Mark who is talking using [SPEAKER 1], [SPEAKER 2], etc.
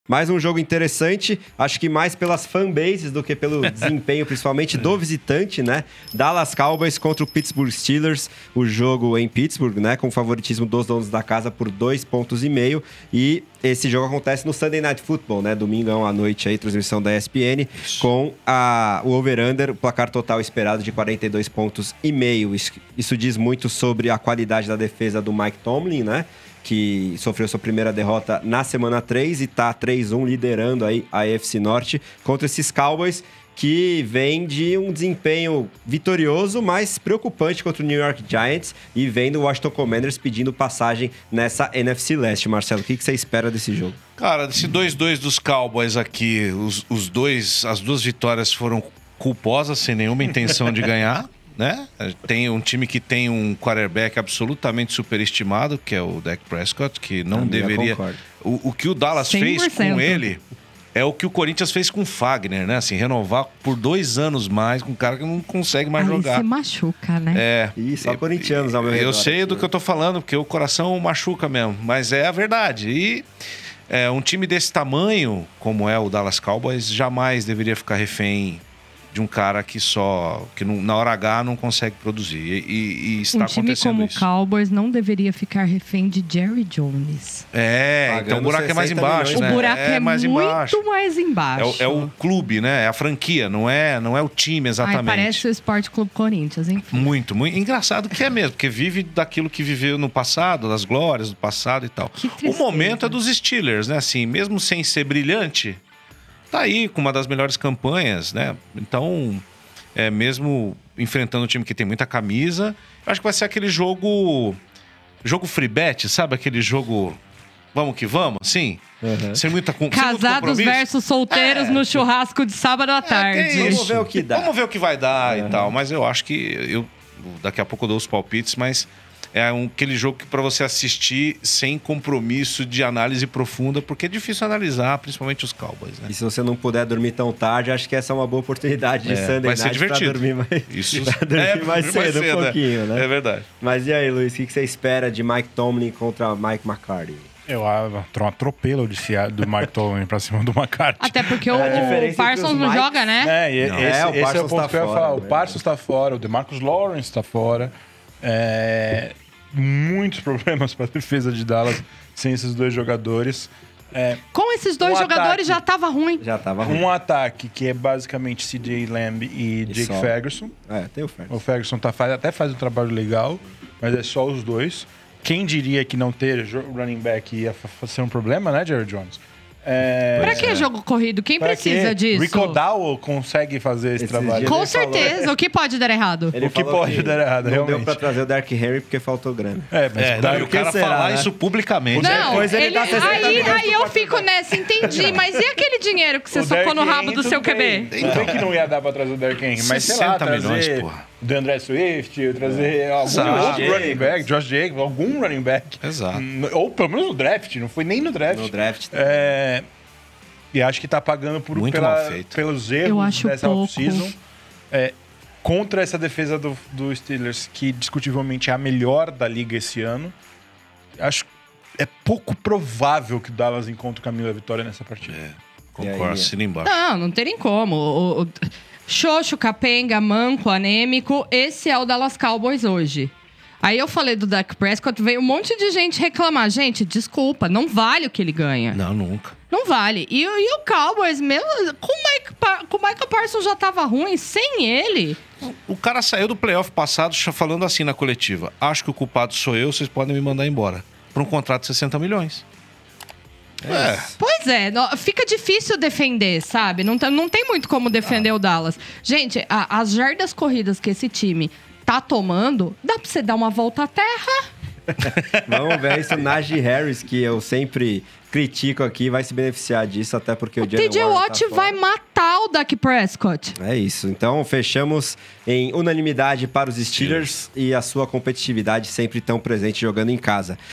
[SPEAKER 1] Mais um jogo interessante, acho que mais pelas fanbases do que pelo desempenho, principalmente do visitante, né? Dallas Cowboys contra o Pittsburgh Steelers, o jogo em Pittsburgh, né? Com favoritismo dos donos da casa por 2,5 pontos. E esse jogo acontece no Sunday Night Football, né? Domingão à noite aí, transmissão da ESPN, com o over-under, o placar total esperado de 42,5 pontos. Isso diz muito sobre a qualidade da defesa do Mike Tomlin, né? Que sofreu sua primeira derrota na semana 3 e tá 3-1 liderando aí a AFC Norte contra esses Cowboys que vem de um desempenho vitorioso, mas preocupante contra o New York Giants e vem do Washington Commanders pedindo passagem nessa NFC Leste. Marcelo, o que você espera desse jogo?
[SPEAKER 2] Cara, desse 2-2 dos Cowboys aqui, as duas vitórias foram culposas, sem nenhuma intenção de ganhar. Né? Tem um time que tem um quarterback absolutamente superestimado, que é o Dak Prescott, que não deveria... O que o Dallas 100%. Fez com ele é o que o Corinthians fez com o Fagner, né? Assim, renovar por 2 anos mais com um cara que não consegue mais jogar.
[SPEAKER 3] Você machuca, né?
[SPEAKER 1] Isso, só corintianos ao meu redor.
[SPEAKER 2] Eu sei do que eu tô falando, porque o coração machuca mesmo, mas é a verdade. E um time desse tamanho, como é o Dallas Cowboys, jamais deveria ficar refém de um cara que na hora H não consegue produzir. E está acontecendo isso.
[SPEAKER 3] Um time como o Cowboys não deveria ficar refém de Jerry Jones.
[SPEAKER 2] Então o buraco é mais embaixo, né?
[SPEAKER 3] O buraco é mais muito mais embaixo.
[SPEAKER 2] É o clube, né? É a franquia, não é o time exatamente.
[SPEAKER 3] Parece o Esporte Clube Corinthians, enfim.
[SPEAKER 2] Muito, muito. Engraçado que é mesmo, porque vive daquilo que viveu no passado, das glórias do passado e tal. O momento é dos Steelers, né? Assim, mesmo sem ser brilhante... tá aí com uma das melhores campanhas, né? Então, mesmo enfrentando um time que tem muita camisa, eu acho que vai ser aquele jogo free bet, sabe? Aquele jogo vamos que vamos, assim? Sem muita
[SPEAKER 3] Casados versus solteiros no churrasco de sábado à tarde.
[SPEAKER 1] Vamos ver o que dá.
[SPEAKER 2] Vamos ver o que vai dar e tal. Mas eu acho que daqui a pouco eu dou os palpites, mas... aquele jogo que para você assistir sem compromisso de análise profunda, porque é difícil analisar, principalmente os Cowboys, né?
[SPEAKER 1] E se você não puder dormir tão tarde, acho que essa é uma boa oportunidade de Sunday
[SPEAKER 2] vai ser
[SPEAKER 1] Night
[SPEAKER 2] divertido.
[SPEAKER 1] Pra dormir mais cedo um pouquinho, né?
[SPEAKER 2] É verdade.
[SPEAKER 1] Mas e aí, Luiz, o que você espera de Mike Tomlin contra Mike McCarthy?
[SPEAKER 4] Eu atropelo do Mike Tomlin pra cima do McCarthy.
[SPEAKER 3] Até porque o Parsons não joga, né?
[SPEAKER 4] Esse é o ponto que eu ia falar. O Parsons tá fora, o DeMarcus Lawrence tá fora. Muitos problemas para a defesa de Dallas sem esses dois jogadores.
[SPEAKER 3] Com esses dois jogadores já estava ruim.
[SPEAKER 4] Um ataque que é basicamente CJ Lamb e Jake Ferguson.
[SPEAKER 1] Tem o Ferguson.
[SPEAKER 4] O Ferguson até faz um trabalho legal, mas é só os dois. Quem diria que não ter running back ia ser um problema, né, Jerry Jones?
[SPEAKER 3] Pra que jogo corrido? Quem precisa disso?
[SPEAKER 4] Rico Dowell consegue fazer esse trabalho.
[SPEAKER 3] Com certeza. O que pode dar errado?
[SPEAKER 4] O que pode dar errado,
[SPEAKER 1] não
[SPEAKER 4] realmente.
[SPEAKER 1] Deu pra trazer o Derrick Henry porque faltou grana.
[SPEAKER 2] Mas o cara falar isso publicamente.
[SPEAKER 3] Não, aí eu fico nessa, entendi. Mas e aquele dinheiro que você socou no rabo do seu QB?
[SPEAKER 4] Não sei que não ia dar pra trazer o Derrick Henry, mas sei lá, trazer o DeAndre Swift, trazer algum outro running back, Josh Jacobs, algum running back.
[SPEAKER 2] Exato.
[SPEAKER 4] Ou pelo menos no draft, não foi nem no draft.
[SPEAKER 1] No draft.
[SPEAKER 4] E acho que tá pagando pelos erros dessa off-season. Contra essa defesa do Steelers, que discutivelmente é a melhor da liga esse ano. Acho que é pouco provável que o Dallas encontre o caminho da vitória nessa partida.
[SPEAKER 2] Concordo, assina embaixo.
[SPEAKER 3] Não teria como. Xoxo, capenga, manco, anêmico, esse é o Dallas Cowboys hoje. Aí eu falei do Dak Prescott, veio um monte de gente reclamar. Gente, desculpa, não vale o que ele ganha.
[SPEAKER 2] Não, nunca.
[SPEAKER 3] Não vale. E o Cowboys, mesmo com o Michael Parsons já tava ruim, sem ele.
[SPEAKER 2] O cara saiu do playoff passado falando assim na coletiva. Acho que o culpado sou eu, vocês podem me mandar embora. Por um contrato de 60 milhões.
[SPEAKER 3] Pois é, fica difícil defender, sabe? Não tem muito como defender o Dallas. Gente, as jardas corridas que esse time tá tomando, dá pra você dar uma volta à terra?
[SPEAKER 1] Vamos ver isso. Najee Harris, que eu sempre critico aqui, vai se beneficiar disso, até porque o
[SPEAKER 3] TJ Watt vai matar o Dak Prescott.
[SPEAKER 1] É isso. Então, fechamos em unanimidade para os Steelers e a sua competitividade sempre tão presente jogando em casa.